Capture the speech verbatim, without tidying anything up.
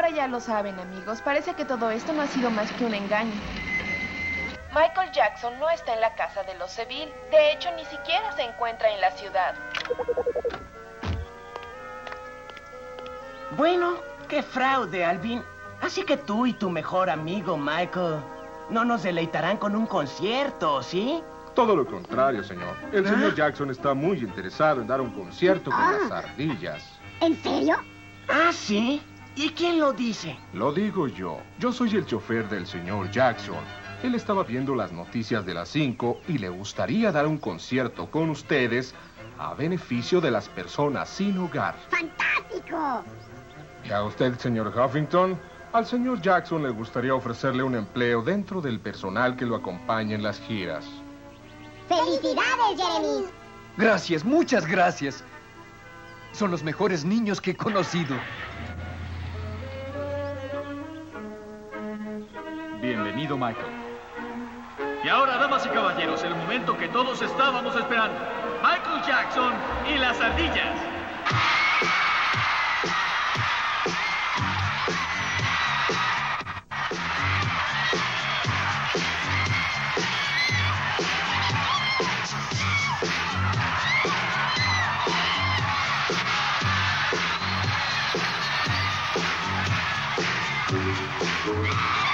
ahora ya lo saben, amigos. Parece que todo esto no ha sido más que un engaño. Michael Jackson no está en la casa de los Seville. De hecho, ni siquiera se encuentra en la ciudad. Bueno, qué fraude, Alvin. Así que tú y tu mejor amigo, Michael, no nos deleitarán con un concierto, ¿sí? Todo lo contrario, señor. El ¿Ah? señor Jackson está muy interesado en dar un concierto con Ah. las ardillas. ¿En serio? ¿Ah, sí? ¿Y quién lo dice? Lo digo yo. Yo soy el chofer del señor Jackson. Él estaba viendo las noticias de las cinco y le gustaría dar un concierto con ustedes a beneficio de las personas sin hogar. ¡Fantástico! ¿Y a usted, señor Huffington? Al señor Jackson le gustaría ofrecerle un empleo dentro del personal que lo acompaña en las giras. ¡Felicidades, Jeremy! Gracias, muchas gracias. Son los mejores niños que he conocido. Bienvenido, Michael. Y ahora, damas y caballeros, el momento que todos estábamos esperando. Michael Jackson y las ardillas. Thank you.